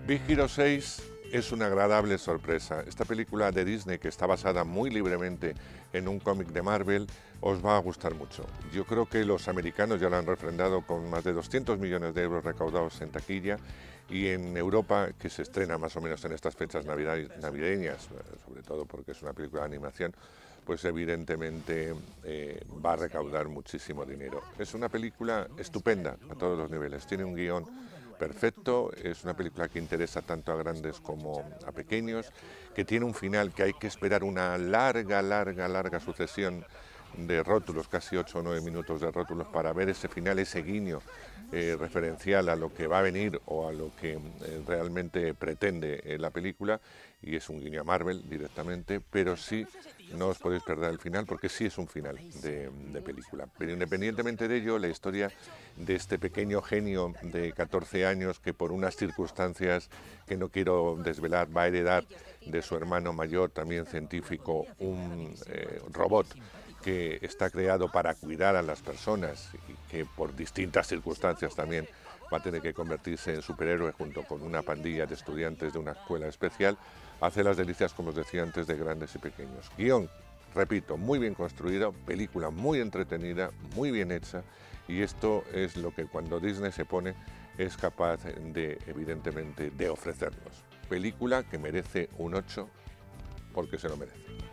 Big Hero 6 es una agradable sorpresa. Esta película de Disney, que está basada muy libremente en un cómic de Marvel, os va a gustar mucho. Yo creo que los americanos ya lo han refrendado con más de 200 millones de euros recaudados en taquilla, y en Europa, que se estrena más o menos en estas fechas navideñas, sobre todo porque es una película de animación, pues evidentemente va a recaudar muchísimo dinero. Es una película estupenda a todos los niveles, tiene un guión perfecto, es una película que interesa tanto a grandes como a pequeños, que tiene un final que hay que esperar una larga sucesión de rótulos, casi 8 o 9 minutos de rótulos para ver ese final, ese guiño referencial a lo que va a venir o a lo que realmente pretende la película, y es un guiño a Marvel directamente, pero sí no os podéis perder el final porque sí es un final de película. Pero independientemente de ello, la historia de este pequeño genio de 14 años que por unas circunstancias que no quiero desvelar va a heredar de su hermano mayor, también científico, un robot que está creado para cuidar a las personas y que por distintas circunstancias también va a tener que convertirse en superhéroe junto con una pandilla de estudiantes de una escuela especial, hace las delicias, como os decía antes, de grandes y pequeños. Guión, repito, muy bien construido, película muy entretenida, muy bien hecha, y esto es lo que cuando Disney se pone es capaz de, evidentemente, de ofrecernos. Película que merece un 8 porque se lo merece.